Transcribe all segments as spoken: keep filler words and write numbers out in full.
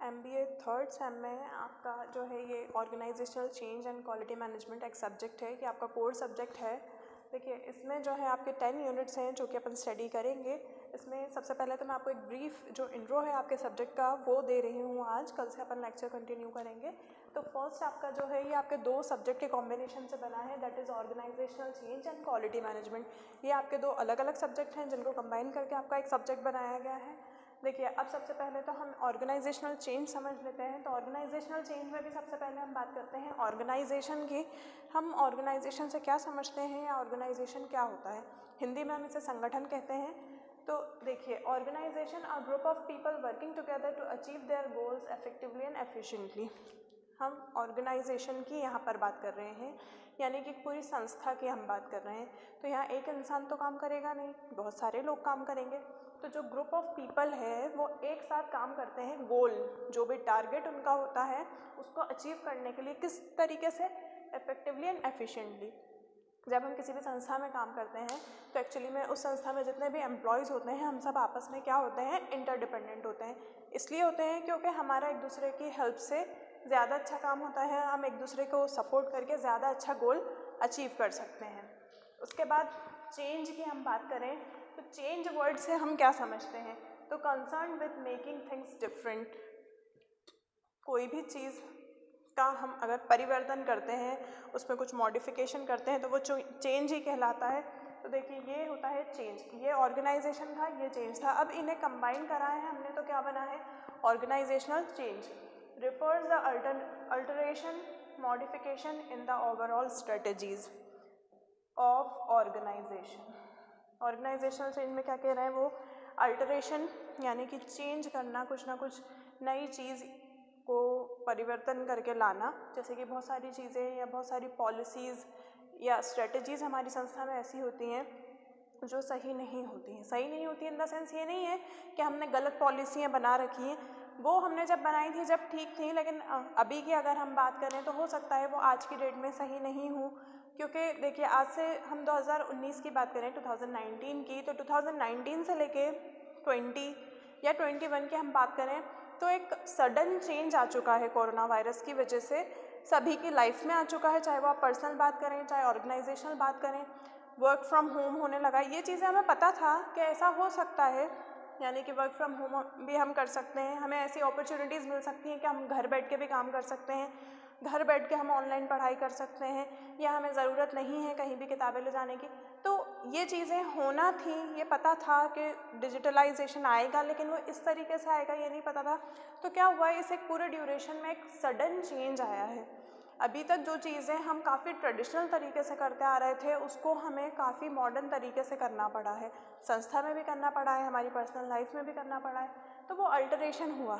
MBA third same में आपका जो है ये organisational change and quality management एक सब्जेक्ट है कि आपका कोर सब्जेक्ट है। देखिए इसमें जो है आपके टेन यूनिट्स हैं जो कि अपन स्टडी करेंगे। इसमें सबसे पहले तो मैं आपको एक ब्रीफ जो इंट्रो है आपके सब्जेक्ट का वो दे रही हूँ आज, कल से अपन लेक्चर कंटिन्यू करेंगे। तो फर्स्ट आपका जो है ये आपके दो सब्जेक्ट के कॉम्बिनेशन से बना है, that is organisational change and quality management. ये आपके दो अलग अलग सब्जेक्ट हैं जिनको कंबाइन करके आपका एक सब्जेक्ट बनाया गया है। देखिए अब सबसे पहले तो हम ऑर्गेनाइजेशनल चेंज समझ लेते हैं। तो ऑर्गेनाइजेशनल चेंज में भी सबसे पहले हम बात करते हैं ऑर्गेनाइजेशन की। हम ऑर्गेनाइजेशन से क्या समझते हैं या ऑर्गेनाइजेशन क्या होता है। हिंदी में हम इसे संगठन कहते हैं। तो देखिए organisation are group of people working together to achieve their goals effectively and efficiently. हम ऑर्गेनाइजेशन की यहाँ पर बात कर रहे हैं, यानी कि पूरी संस्था की हम बात कर रहे हैं। तो यहाँ एक इंसान तो काम करेगा नहीं, बहुत सारे लोग काम करेंगे। तो जो ग्रुप ऑफ पीपल है वो एक साथ काम करते हैं, गोल जो भी टारगेट उनका होता है उसको अचीव करने के लिए किस तरीके से, इफेक्टिवली एंड एफिशिएंटली। जब हम किसी भी संस्था में काम करते हैं तो एक्चुअली में उस संस्था में जितने भी एम्प्लॉयज़ होते हैं हम सब आपस में क्या होते हैं, इंटरडिपेंडेंट होते हैं। इसलिए होते हैं क्योंकि हमारा एक दूसरे की हेल्प से ज़्यादा अच्छा काम होता है, हम एक दूसरे को सपोर्ट करके ज़्यादा अच्छा गोल अचीव कर सकते हैं। उसके बाद चेंज की हम बात करें तो चेंज वर्ड से हम क्या समझते हैं, तो concern with making things different. कोई भी चीज़ का हम अगर परिवर्तन करते हैं, उसमें कुछ मॉडिफिकेशन करते हैं तो वो चेंज ही कहलाता है। तो देखिए ये होता है चेंज। ये ऑर्गेनाइजेशन था, ये चेंज था। अब इन्हें कंबाइन करा है हमने तो क्या बना है, organisational change refers the alter, alteration modification in the overall strategies of organization। Organisational change में क्या कह रहे हैं वो, अल्टरेशन यानी कि चेंज करना, कुछ ना कुछ नई चीज़ को परिवर्तन करके लाना। जैसे कि बहुत सारी चीज़ें या बहुत सारी पॉलिसीज़ या स्ट्रेटजीज़ हमारी संस्था में ऐसी होती हैं जो सही नहीं होती हैं। सही नहीं होती इन द सेंस ये नहीं है कि हमने गलत पॉलिसियाँ बना रखी हैं, वो हमने जब बनाई थी जब ठीक थी, लेकिन अभी की अगर हम बात करें तो हो सकता है वो आज की डेट में सही नहीं हो। क्योंकि देखिए आज से हम दो हज़ार उन्नीस की बात करें, दो हज़ार उन्नीस की, तो दो हज़ार उन्नीस से लेके बीस या इक्कीस की हम बात करें तो एक सडन चेंज आ चुका है कोरोना वायरस की वजह से, सभी की लाइफ में आ चुका है। चाहे वो आप पर्सनल बात करें चाहे ऑर्गेनाइजेशनल बात करें, वर्क फ्रॉम होम होने लगा। ये चीज़ें हमें पता था कि ऐसा हो सकता है, यानी कि वर्क फ्रॉम होम भी हम कर सकते हैं, हमें ऐसी अपॉर्चुनिटीज़ मिल सकती हैं कि हम घर बैठ के भी काम कर सकते हैं, घर बैठ के हम ऑनलाइन पढ़ाई कर सकते हैं, या हमें ज़रूरत नहीं है कहीं भी किताबें ले जाने की। तो ये चीज़ें होना थी, ये पता था कि डिजिटलाइजेशन आएगा, लेकिन वो इस तरीके से आएगा ये नहीं पता था। तो क्या हुआ, इस एक पूरे ड्यूरेशन में एक सडन चेंज आया है। अभी तक जो चीज़ें हम काफ़ी ट्रेडिशनल तरीके से करते आ रहे थे उसको हमें काफ़ी मॉडर्न तरीके से करना पड़ा है, संस्था में भी करना पड़ा है, हमारी पर्सनल लाइफ में भी करना पड़ा है। तो वो अल्टरेशन हुआ।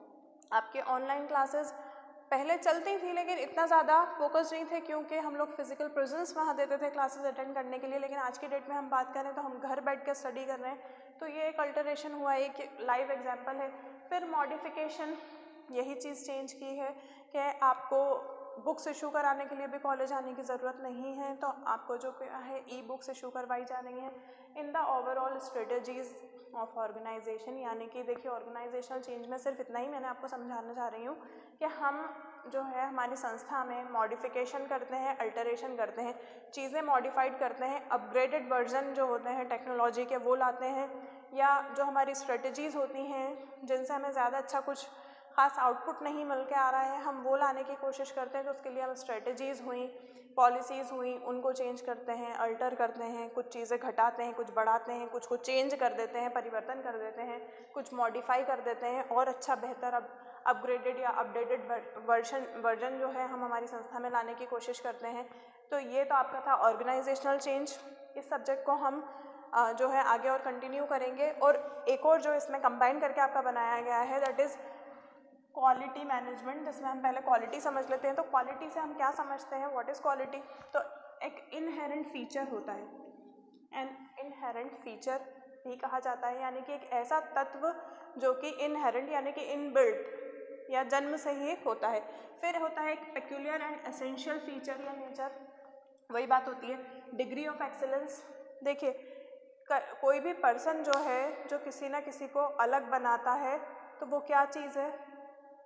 आपके ऑनलाइन क्लासेस पहले चलती थी लेकिन इतना ज़्यादा फोकस नहीं थे क्योंकि हम लोग फिजिकल प्रेजेंस वहाँ देते थे क्लासेस अटेंड करने के लिए, लेकिन आज की डेट में हम बात करें तो हम घर बैठ कर स्टडी कर रहे हैं। तो ये एक अल्टरेशन हुआ, एक लाइव एग्जाम्पल है। फिर मॉडिफिकेशन, यही चीज़ चेंज की है कि आपको बुक्स इशू कराने के लिए भी कॉलेज आने की ज़रूरत नहीं है, तो आपको जो है ई बुक्स इशू करवाई जा रही हैं in the overall strategies of organisation. यानी कि देखिए ऑर्गेनाइजेशनल चेंज में सिर्फ इतना ही मैंने आपको समझाना चाह रही हूँ कि हम जो है हमारी संस्था में मॉडिफिकेशन करते हैं, अल्टरेशन करते हैं, चीज़ें मॉडिफाइड करते हैं, अपग्रेडेड वर्जन जो होते हैं टेक्नोलॉजी के वो लाते हैं, या जो हमारी स्ट्रेटजीज़ होती हैं जिनसे हमें ज़्यादा अच्छा कुछ खास आउटपुट नहीं मिल के आ रहा है हम वो लाने की कोशिश करते हैं। तो उसके लिए हम स्ट्रेटजीज़ हुई, पॉलिसीज़ हुई, उनको चेंज करते हैं, अल्टर करते हैं, कुछ चीज़ें घटाते हैं, कुछ बढ़ाते हैं, कुछ को चेंज कर देते हैं, परिवर्तन कर देते हैं, कुछ मॉडिफाई कर देते हैं और अच्छा बेहतर अब अपग्रेडेड या अपडेटेड वर्जन वर्जन जो है हम हमारी संस्था में लाने की कोशिश करते हैं। तो ये तो आपका था ऑर्गेनाइजेशनल चेंज। इस सब्जेक्ट को हम जो है आगे और कंटिन्यू करेंगे, और एक और जो इसमें कंबाइन करके आपका बनाया गया है दैट इज़ क्वालिटी मैनेजमेंट, जिसमें हम पहले क्वालिटी समझ लेते हैं। तो क्वालिटी से हम क्या समझते हैं, व्हाट इज़ क्वालिटी, तो एक इनहेरेंट फीचर होता है, एन इनहेरेंट फीचर भी कहा जाता है, यानी कि एक ऐसा तत्व जो कि इनहेरेंट यानी कि इनबिल्ट या जन्म से ही होता है। फिर होता है एक पेक्यूलियर एंड एसेंशियल फीचर या नेचर, वही बात होती है डिग्री ऑफ एक्सेलेंस। देखिए कोई भी पर्सन जो है जो किसी ना किसी को अलग बनाता है तो वो क्या चीज़ है,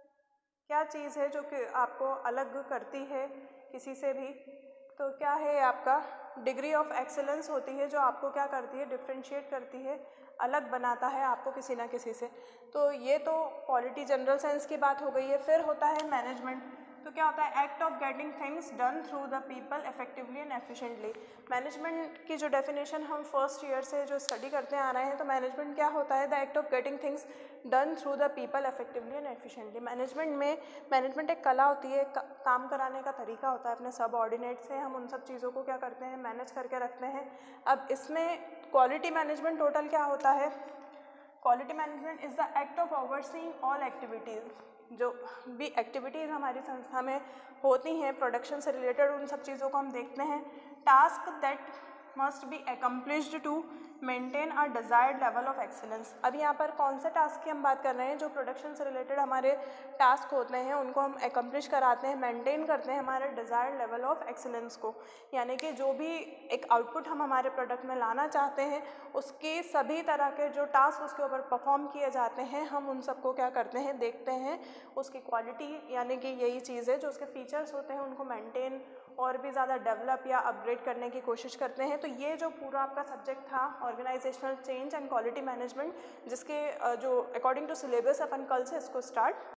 क्या चीज़ है जो कि आपको अलग करती है किसी से भी? तो क्या है आपका डिग्री ऑफ एक्सेलेंस होती है जो आपको क्या करती है, डिफ्रेंशिएट करती है, अलग बनाता है आपको किसी ना किसी से। तो ये तो पॉलिटी जनरल साइंस की बात हो गई है। फिर होता है मैनेजमेंट। तो क्या होता है? Act of getting things done through the people effectively and efficiently. Management की जो डेफिनेशन हम फर्स्ट ईयर से जो स्टडी करते आ रहे हैं, तो मैनेजमेंट क्या होता है? The act of getting things done through the people effectively and efficiently. Management में मैनेजमेंट एक कला होती है, का, काम कराने का तरीका होता है अपने सबऑर्डिनेट से। हम उन सब चीज़ों को क्या करते हैं? मैनेज करके रखते हैं। अब इसमें क्वालिटी मैनेजमेंट टोटल क्या होता है? Quality management is the act of overseeing all activities. जो भी एक्टिविटीज़ हमारी संस्था में होती हैं प्रोडक्शन से रिलेटेड, उन सब चीज़ों को हम देखते हैं। Task that must be accomplished to maintain a desired level of excellence. अब यहाँ पर कौन से टास्क की हम बात कर रहे हैं? जो प्रोडक्शन से रिलेटेड हमारे टास्क होते हैं उनको हम अकम्प्लिश कराते हैं, मेंटेन करते हैं हमारे डिज़ायर्ड लेवल ऑफ एक्सीलेंस को। यानी कि जो भी एक आउटपुट हम हमारे प्रोडक्ट में लाना चाहते हैं, उसके सभी तरह के जो टास्क उसके ऊपर परफॉर्म किए जाते हैं, हम उन सबको क्या करते हैं? देखते हैं। उसकी क्वालिटी यानी कि यही चीज़ है, जो उसके फीचर्स होते हैं उनको मेंटेन और भी ज़्यादा डेवलप या अपग्रेड करने की कोशिश करते हैं। तो ये जो पूरा आपका सब्जेक्ट था organisational change and quality management, जिसके जो अकॉर्डिंग टू सिलेबस अपन कल से इसको स्टार्ट